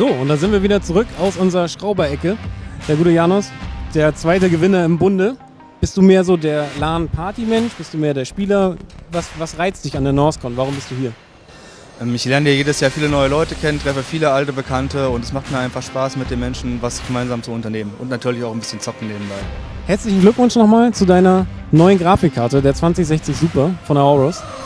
So, und da sind wir wieder zurück aus unserer Schrauberecke. Der gute Janos, der zweite Gewinner im Bunde. Bist du mehr so der LAN-Party-Mensch? Bist du mehr der Spieler? Was reizt dich an der Northcon? Warum bist du hier? Ich lerne ja jedes Jahr viele neue Leute kennen, treffe viele alte Bekannte und es macht mir einfach Spaß, mit den Menschen was gemeinsam zu unternehmen und natürlich auch ein bisschen zocken nebenbei. Herzlichen Glückwunsch nochmal zu deiner neuen Grafikkarte, der 2060 Super von der Aorus.